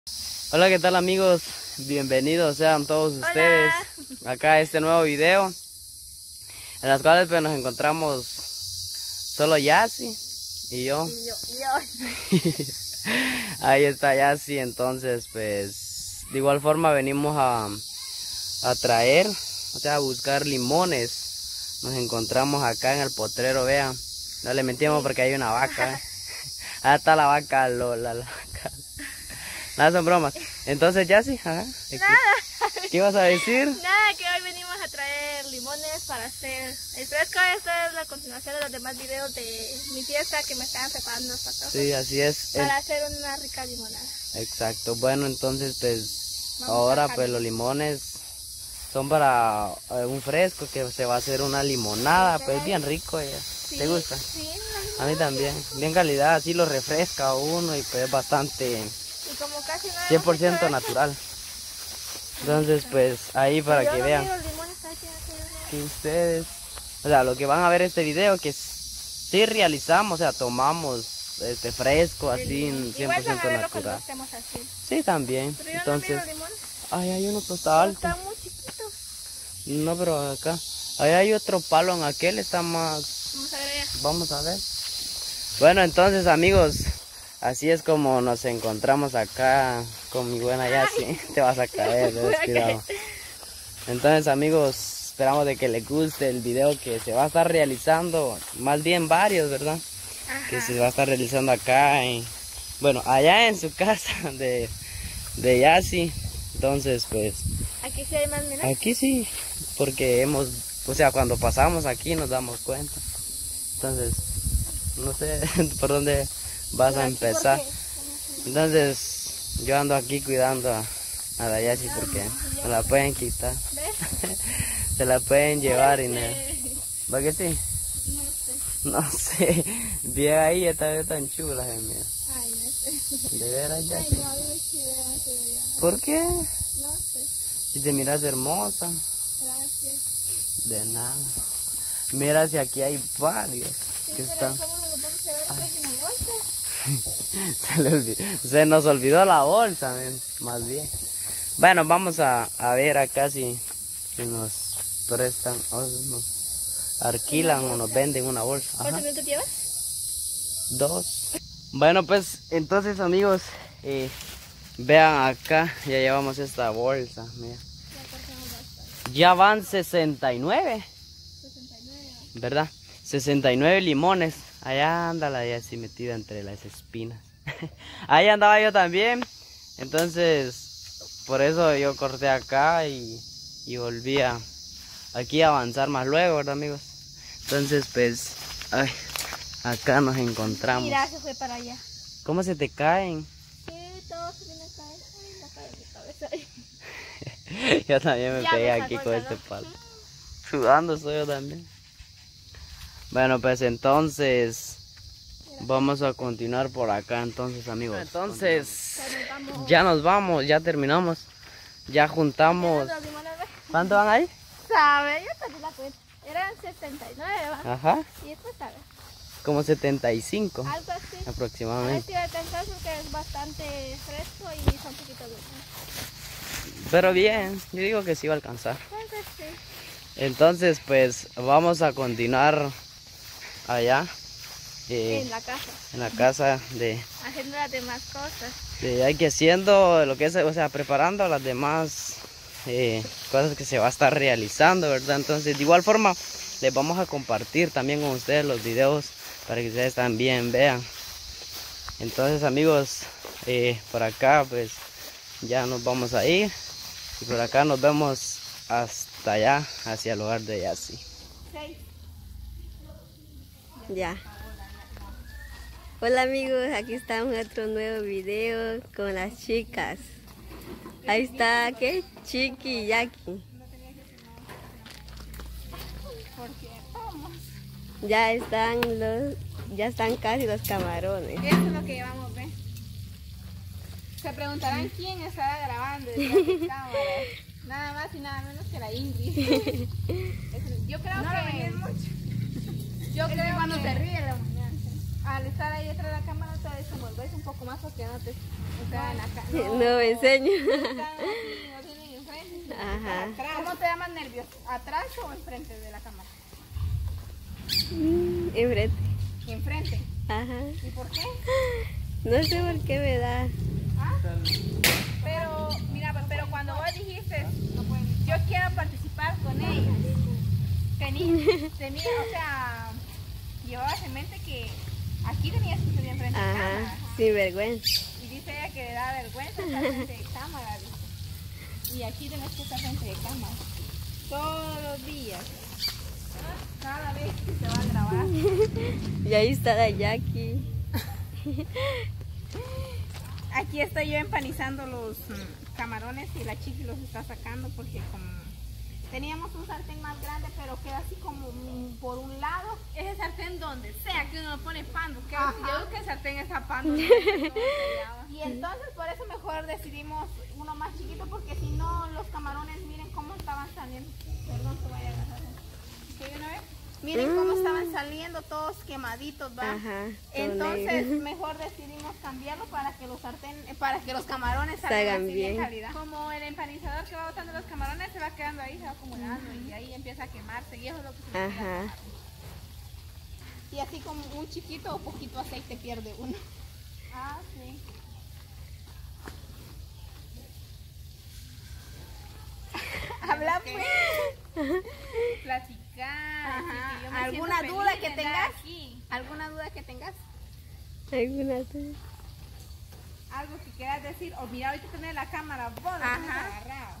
Hola, ¿qué tal amigos? Bienvenidos sean todos ustedes acá a este nuevo video en las cuales pues nos encontramos solo Yassi y yo. Ahí está Yassi. Entonces pues de igual forma venimos a traer, o sea, a buscar limones. Nos encontramos acá en el potrero, vean. No le mentimos porque hay una vaca. Ahí está la vaca, la vaca. Nada, son bromas. Entonces, Yassi, Nada. ¿Qué ibas a decir? Nada, que hoy venimos a traer limones para hacer el fresco. Esta es la continuación de los demás videos de mi fiesta que me estaban preparando los patojos. Sí, así es. Para hacer una rica limonada. Exacto. Bueno, entonces, pues, ahora pues los limones son para un fresco que se va a hacer una limonada, pues bien rico. Sí, ¿Te gusta? Sí. A mí también. Bien calidad, así lo refresca a uno y pues es bastante... Y como casi no 100% natural. Entonces pues ahí para que vean que ustedes, o sea, lo que van a ver este video, que sí realizamos, o sea, tomamos este fresco así en 100% natural. Sí, también. Entonces, ay, hay uno que está alto. Está muy chiquito. No, pero acá, ahí hay otro palo, en aquel está más. Vamos a ver allá. Vamos a ver. Bueno, entonces amigos, así es como nos encontramos acá con mi buena Yassi. Te vas a caer, cuidado. Entonces amigos, esperamos de que les guste el video que se va a estar realizando, más bien varios, ¿verdad? Ajá. Que se va a estar realizando acá, bueno, allá en su casa de Yassi. Entonces pues, Aquí sí hay más, mira. aquí sí, porque o sea, cuando pasamos aquí nos damos cuenta. Entonces, no sé por dónde vas a empezar. Entonces yo ando aquí cuidando a la Yassi porque me la pueden quitar. Se la pueden llevar y no. ¿Va que sí? No sé. Bien ahí, esta vez tan chula, mía. Ay, no sé. De veras, Yassi. Ay, no, ¿Por qué? no sé. Si te miras hermosa. Gracias. De nada. Mira si aquí hay varios que están. Se nos olvidó la bolsa, más bien. Bueno, vamos a ver acá si nos prestan o nos alquilan o nos venden una bolsa. ¿Cuántos minutos llevas? 2. Bueno, pues entonces amigos, vean acá, ya llevamos esta bolsa. Mira. Ya van 69. 69. ¿Verdad? 69 limones. Allá anda la Yassi metida entre las espinas. Ahí andaba yo también. Entonces, por eso yo corté acá y volví aquí a avanzar más luego, ¿verdad, amigos? Entonces, pues, ay, acá nos encontramos. Mira, se fue para allá. ¿Cómo se te caen? Sí, todo se viene a caer. Ay, la cae mi cabeza. Yo también me Ya pegué me aquí sacó con el este calor. palo. Sudando soy yo también. Bueno, pues entonces vamos a continuar por acá entonces, amigos. Entonces ya nos vamos, ya terminamos. Ya juntamos. ¿Cuánto van ahí? ¿Sabe? Yo perdí la cuenta. Eran 79, ¿va? Ajá. Y después, ¿sabe? Como 75 Algo así. A ver aproximadamente. si va a alcanzar porque es bastante fresco y son poquitos dulces. Pero bien, yo digo que sí va a alcanzar. Creo que sí. Entonces pues vamos a continuar allá. En la casa. En la casa de Haciendo las demás cosas. hay que haciendo lo que es, o sea, preparando las demás cosas que se va a estar realizando, ¿verdad? Entonces de igual forma les vamos a compartir también con ustedes los videos para que ustedes también vean. Entonces amigos, por acá pues ya nos vamos a ir y por acá nos vemos hasta allá, hacia el hogar de Yassi. Ya. Hola amigos, aquí estamos en otro nuevo video con las chicas. Ahí está, ¿qué? Chiqui y Jackie. Ya están casi los camarones. Eso es lo que llevamos, ¿ves? Se preguntarán quién estará grabando detrás de cámara. Nada más y nada menos que la Ingrid. Yo creo que... Yo creo que cuando se ríe la mañana. al estar ahí detrás de la cámara te desenvolves un poco más porque no te están acá. No me enseño. Están aquí, no tienen enfrente. Ajá. Atrás. ¿Cómo te da más nervios? ¿Atrás o enfrente de la cámara? Enfrente. Enfrente. Ajá. ¿Y por qué? No sé por qué me da. ¿Ah? Pero, mira, pero cuando vos dijiste, yo quiero participar con ellos, tenía, o sea, llevabas en mente que aquí tenías que salir enfrente de cámara. Ajá. Sin vergüenza. Y dice ella que le da vergüenza estar frente de cámara. Dice. Y aquí tenés que estar frente de cámara. Todos los días. Cada vez que se va a grabar. Y ahí está la Jackie. Aquí estoy yo empanizando los camarones y la chiqui los está sacando porque como teníamos un sartén más grande pero queda así como por un lado. Ese sartén donde sea que uno lo pone pando. Que yo creo que el sartén está pando. Y entonces por eso mejor decidimos uno más chiquito porque si no los camarones miren cómo estaban saliendo. Perdón que vaya a agarrar. ¿Qué una vez? Miren cómo estaban saliendo todos quemaditos, ¿va? Ajá. Entonces mejor decidimos cambiarlo para que los camarones salgan bien calidad. Como el empanizador que va botando los camarones se va quedando ahí, se va acumulando y ahí empieza a quemarse y eso es lo que se le Ajá. Y así como muy chiquito o poquito aceite pierde uno. Ah, sí. Habla pues. Platicar. Ajá. Que yo me ¿Alguna siento duda que tengas? Aquí. ¿Alguna duda que tengas? ¿Alguna duda? Algo que quieras decir. O mira, ahorita tenés la cámara, vos la tienes agarrado.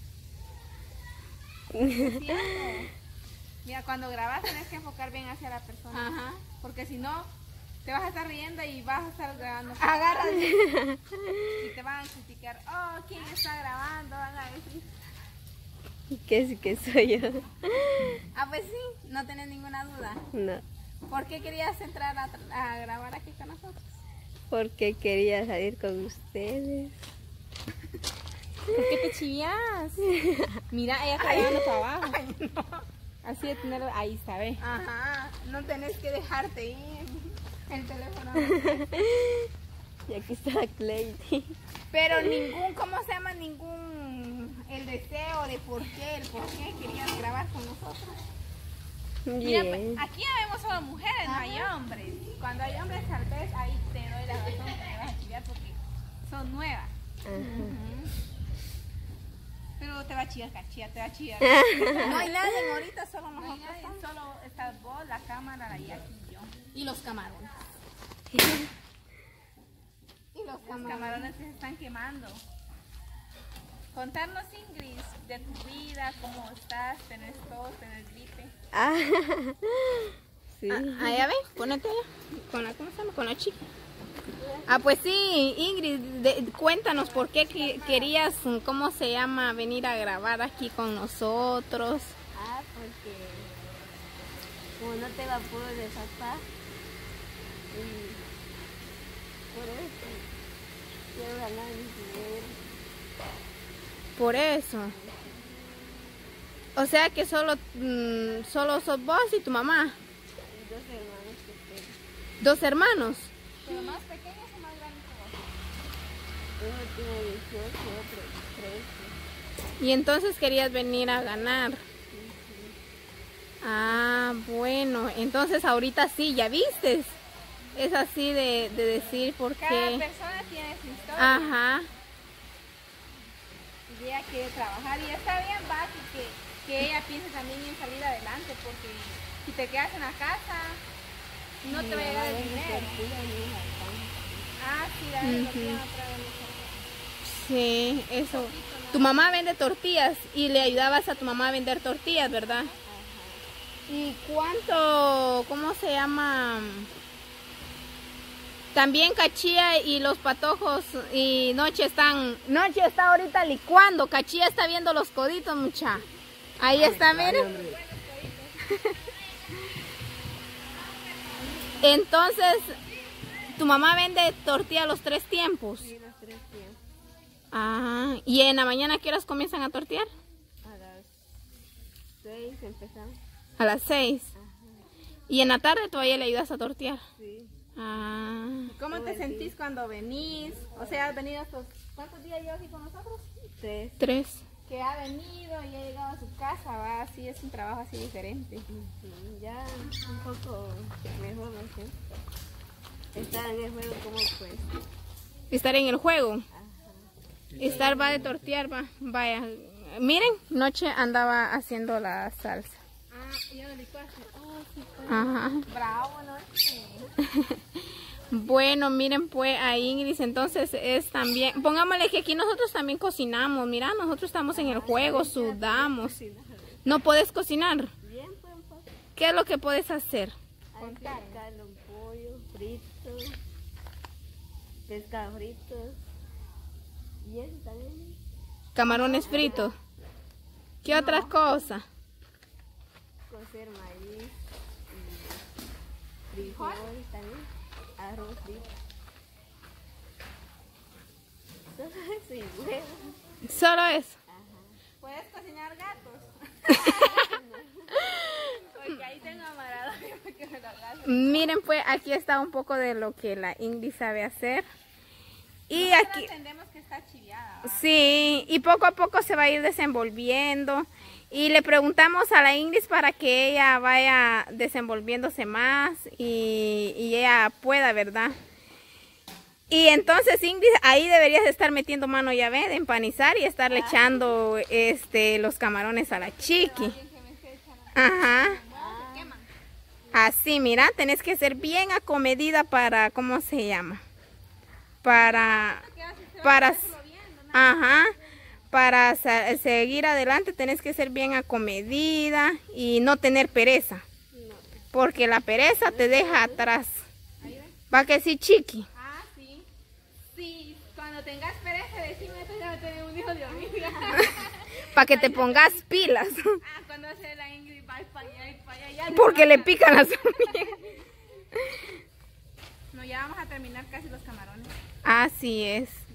¿Es cierto? Mira, cuando grabas tenés que enfocar bien hacia la persona. Ajá. Porque si no, te vas a estar riendo y vas a estar grabando. Agárrate. Y te van a criticar. Oh, ¿quién está grabando? Van a decir. ¿Qué soy yo? Ah, pues sí, no tenés ninguna duda. No. ¿Por qué querías entrar a grabar aquí con nosotros? Porque quería salir con ustedes. ¿Por qué te chivías? Mira, ella está grabando para abajo. Ay, no. Así de tenerlo, ahí está, ¿ves? Ajá, no tenés que dejarte ir el teléfono. Y aquí está la Clay. Pero ningún, ¿cómo se llama? El deseo de por qué querías grabar con nosotros. Mira, pues, aquí ya vemos solo mujeres, no hay hombres. Cuando hay hombres tal vez ahí te doy la razón que te vas a chivar porque son nuevas. Pero te va a chillar, te va a chillar. No hay nadie ahorita, solo nosotros. No hay nadie, solo estás vos, la cámara, la Jackie y yo. Y los camarones. Los camarones se están quemando. Contarnos, Ingrid, de tu vida, cómo estás, tenés tos, tenés gripe. Ah, sí. Allá ven, ponete allá. ¿Cómo se llama? Con la chica. Ah, pues sí, Ingrid, cuéntanos por qué querías, ¿cómo se llama? Venir a grabar aquí con nosotros. Ah, porque como no tengo apuro de papá, y por eso quiero ganar mi dinero. Por eso. O sea que solo sos vos y tu mamá. Y 2 hermanos pequeños. 2 hermanos. ¿Pero más pequeños o más grandes que vos? Uno tiene 18, otro 13. Y entonces querías venir a ganar. Ah, bueno. Entonces ahorita sí, ya vistes. Es así de decir por qué. Cada persona tiene su historia. Ajá. Y ella quiere trabajar. Y está bien, va, que ella piense también en salir adelante. Porque si te quedas en la casa, no te va a llegar el dinero. Ah, sí, la tortilla sí, eso. Tu mamá vende tortillas y le ayudabas a tu mamá a vender tortillas, ¿verdad? Ajá. ¿Y cuánto, cómo se llama? También Cachía y los patojos y Noche está ahorita licuando. Cachía está viendo los coditos, mucha. Ahí está, miren. Entonces, ¿tu mamá vende tortilla los 3 tiempos? Sí, los 3 tiempos. Ah, ¿y en la mañana qué horas comienzan a tortear? A las 6 empezamos. A las 6. Ajá. ¿Y en la tarde todavía le ayudas a tortear? Sí. Ah, ¿Cómo te sentís cuando venís? O sea, has venido estos... ¿Cuántos días llevas aquí con nosotros? 3. 3. Que ha venido y ha llegado a su casa, va, así es un trabajo así diferente. Ya un poco mejor, no sé. Estar en el juego como pues. Estar en el juego. Estar va de tortear, va. Vaya. Miren, noche andaba haciendo la salsa. Ah, ya lo licuaste. Oh, sí, pues. Ajá. Bravo, noche. Bueno, miren pues a Ingrid, entonces es también, pongámosle que aquí nosotros también cocinamos, mira, nosotros estamos en el juego, sudamos. ¿No puedes cocinar? Bien, pues. ¿Qué es lo que puedes hacer? Hay que sacarle un pollo frito, pescado frito. Y eso también. Camarones fritos. ¿Qué otras cosas? Cocer maíz y frijol también. Arroz frito. Solo eso y huevo. Solo eso. ¿Puedes cocinar gatos? Porque ahí tengo amarado que me lo hagas. Miren pues, aquí está un poco de lo que la Ingrid sabe hacer. Y aquí Entendemos que está chiviada. sí, y poco a poco se va a ir desenvolviendo. Y le preguntamos a la Ingrid para que ella vaya desenvolviéndose más y ella pueda, ¿verdad? Y entonces Ingrid, ahí deberías estar metiendo mano, ya ve, de empanizar y estarle echando los camarones a la chiqui. Ajá. Así, mira, tenés que ser bien acomedida para, ¿cómo se llama? Para seguir adelante tenés que ser bien acomedida y no tener pereza. Porque la pereza te deja atrás. ¿Va que sí, chiqui? Ah, sí. Sí, cuando tengas pereza, decime, esto ya va a tener un hijo de hormiga. Para que te pongas pilas. Ah, cuando hace la Ingrid va para allá y para allá. Porque le pican las hormigas. No, ya vamos a terminar casi los camarones. Así es.